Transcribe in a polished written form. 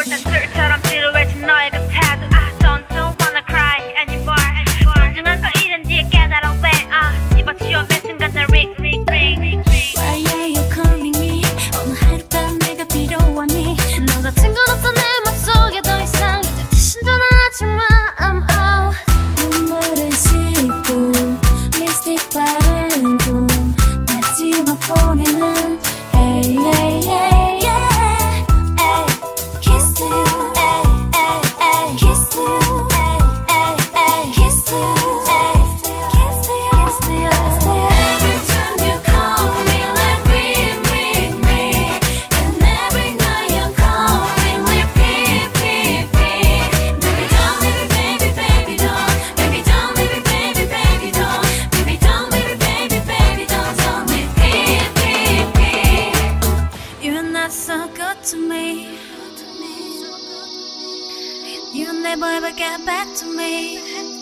불탄 술처럼 지루해진 너의 그 태도 I don't wanna cry anymore 진정한 거 이런지 깨달아 왜 집어치워 매 순간 날 ring ring ring ring Why are you calling me 오늘 하룻밤 내가 필요하니 너 같은 건 없어 내 맘속에 더 이상 이제 신전하지 마 I'm out 눈물을 씻고 립스틱 바르고 마지막 보내는 Hey hey hey yeah ay, kiss you ay, ay, ay, kiss you ay, ay, ay, kiss you ay, kiss you kiss you every time you call me like ring ring ring and every night you call me like beep beep beep baby don't leave me baby baby don't baby don't leave me baby baby don't baby don't leave me baby baby don't tell me beep beep beep you're not so good to me you never ever get back to me